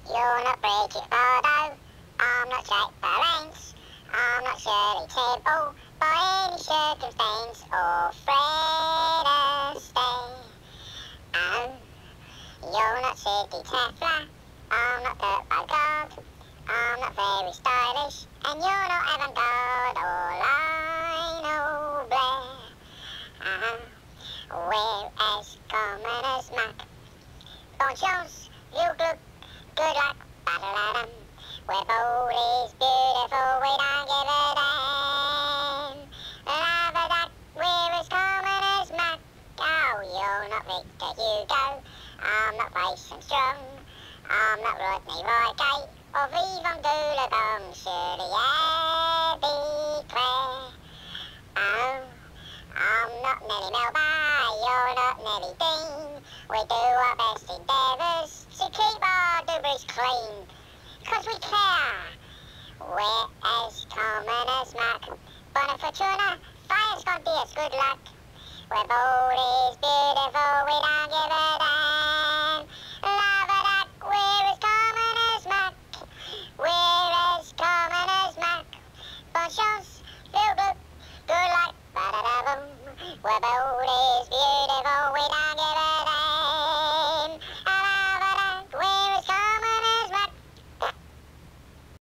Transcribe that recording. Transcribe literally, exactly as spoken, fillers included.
You're not Bridget Bardot, I'm not Jack Palance, I'm not Shirley Temple by any circumstance or Fred Astaire. Oh, you're not Sidney Tatler, I'm not Kurt Bogard, I'm not very stylish, and you're not avant-garde or Lionel Blair. Uh-huh. We're as common as muck. Bon chance, you look, good luck, ba-da-da-dum. We're bold is beautiful, we don't give a damn. Love-a-duck, we're as common as muck. Oh, you're not Victor Hugo, I'm not Grace Armstrong, I'm not Rodney Reigate, or Vivant Doulagong, surely Abby Clare. Oh, I'm not Nellie Melba, you're not Nellie Dean. We do our best endeavours to keep our doobies clean, 'cause we care. We're as common as muck. Bona fortuna, fires con Dios, good luck. We're bold is beautiful, we don't give a damn. Love-a-duck, we're as common as muck. We're as common as muck. Bon chance, feel good, good luck, ba-da-da-boom. We're bold is beautiful.